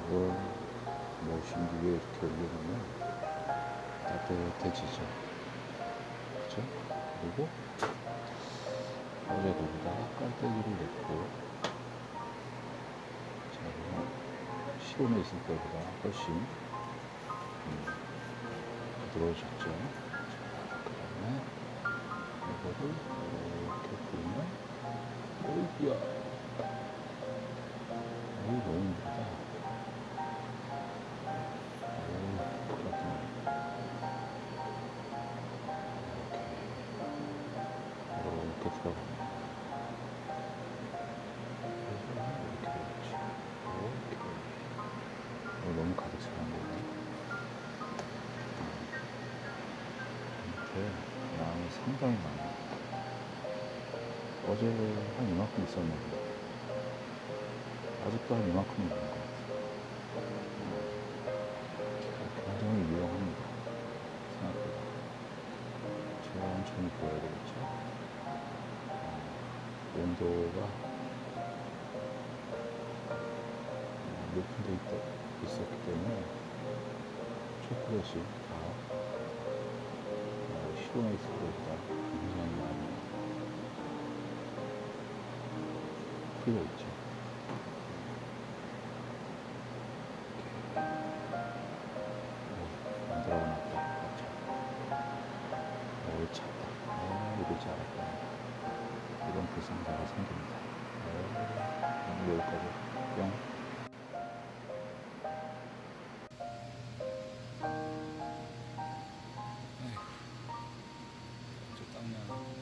이걸 모신 위에 이렇게 올려놓으면 따뜻해지죠. 그쵸? 그리고 어제 거기다가 깔때기를 넣고, 자, 그냥 실온에 있을 때보다 훨씬 부드러워졌죠. 그 다음에 이거를 이렇게 보면, 오이야, 어이 너무 힘들다. 그렇구나. 이렇게 들어갑니다. 그래서 이렇게 되었지. 이렇게. 너무 가득 차는 거네. 밑에 양이 상당히 많아요. 어제 한 이만큼 있었는데 아직도 한 이만큼 있는 것 같아요. 굉장히 유용합니다. 생각보다. 천천히 구워야 되겠죠. 온도가 높은 데 있었기 때문에 초콜릿이 다 실온에 있을 때보다 굉장히 많이 풀려 있죠. 안 들어가놨다. 찼다. 이러지 않았다. 이런 불상사가 생깁니다. 여기까지 뿅. 아이고, 저 땀나.